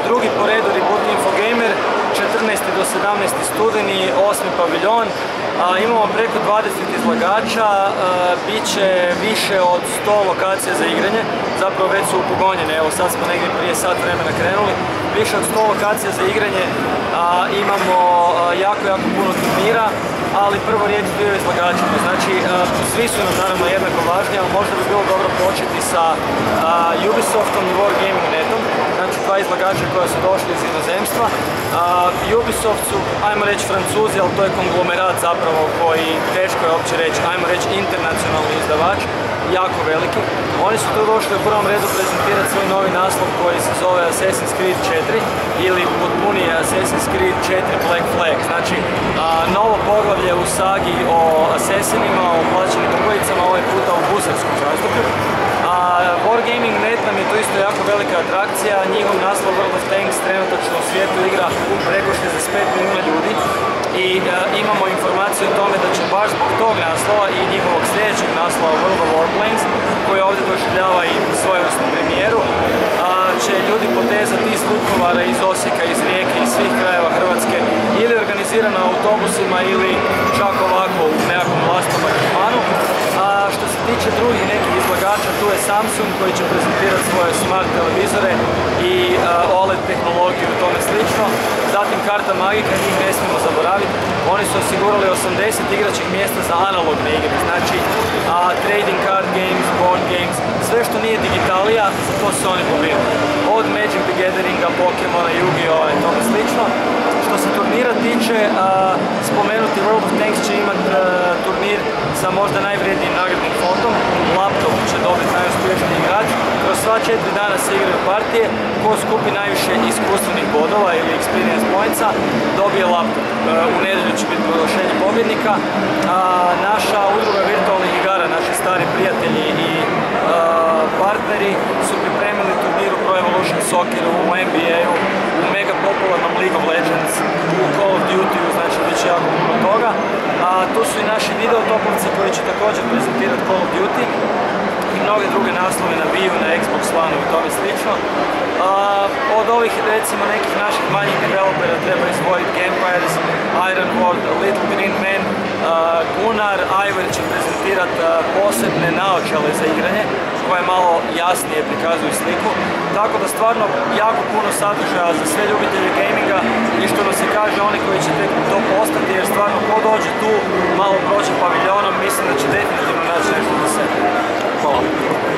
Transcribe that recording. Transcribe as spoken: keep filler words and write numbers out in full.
drugi po redu Reboot Infogamer, četrnaesti do sedamnaesti studeni, osmi paviljon. Imamo preko dvadeset izlagača, bit će više od sto lokacija za igranje, zapravo već su upogonjene, evo sad smo negdje prije sat vremena krenuli, više od sto lokacija za igranje, imamo jako, jako puno turnira, ali prvo riječ bio izlagačima, znači svi su nam naravno jednako važni, ali možda bi bilo dobro početi sa Ubisoftom i Wargaming punkt netom, znači dva izlagača koja su došli iz inozemstva. Ubisoft su, ajmo reći, Francuzi, ali to je konglomerat zapravo koji, teško je uopće reći, ajmo reći, internacionalni izdavač, jako veliki. Oni su tu došli u prvom redu prezentirati svoj novi naslov koji se zove Assassin's Creed četiri ili potpunije Assassin's Creed četiri Black Flag, znači novo poglavlje u sagi o Assassinima, o plaćenim ubojicama, ovaj puta u gusarskom razdoblju. Wargaming punkt net nam je to isto jako velika atrakcija, njihov naslov World of Tanks trenutačno u svijetu igra preko šezdeset pet milijuna ljudi i imamo informaciju o tome da će baš zbog tog naslova i njihovog sljedećeg naslova World of Warplanes, koji ovdje doživljava i svojevrsnu premijeru, će ljudi potezati iz Vukovara, iz Osijeka, iz Rijeke, iz svih krajeva Hrvatske ili organizirano autobusima ili čak ovako u nekakvom vlastnom aranžmanu. Što se tiče drugih nekih izlagača, tu je Samsung koji će prezentirati svoje smart televizore i O L E D tehnologiju i tome slično. Zatim Karta Magika, njih ne smijemo zaboraviti. Oni su osigurali osamdeset igračkih mjesta za analogne igre, znači trading card games, board games, sve što nije digitalija, za to se oni pobrinuli. Od Magic the Gatheringa, Pokemona, Yu-Gi-Oh! I tome slično. Što se turnira tiče, spomenuti World of Tanks će imati turnir sa možda najvrijednijim nagradnim fondom. Laptop će dobiti najuspješniji igrač. Kroz sva četiri dana se igraju partije. Ko skupi najviše iskustvenih bodova ili experience pointsa, dobije laptop. U nedjelju će biti proglašenje pobjednika. Naša udruga virtualnih igara, naši stari prijatelji i partneri su pripremili turnir u Pro Evolution Socceru, u N B A-u, u mega popularnom League of Legends, u Call of Duty-u, znači bit će jako puno toga. A tu su i naši video topovci koji će također prezentirati Call of Duty i mnoge druge naslove na Wii-u, na Xbox One i tome slično. Od ovih recimo nekih naših manjih developera treba izdvojiti Gampires, Iron World, Little Green Man, Gunnar, Ivor će prezentirati posebne naočale za igranje koje malo jasnije prikazuju sliku. Tako da stvarno jako puno sadržaja za sve ljubitelje gaminga i što nam se kaže oni koji će tek to postati, jer stvarno ko dođe tu malo prođe paviljonom, mislim da će definitivno naći nešto za sebe. Hvala.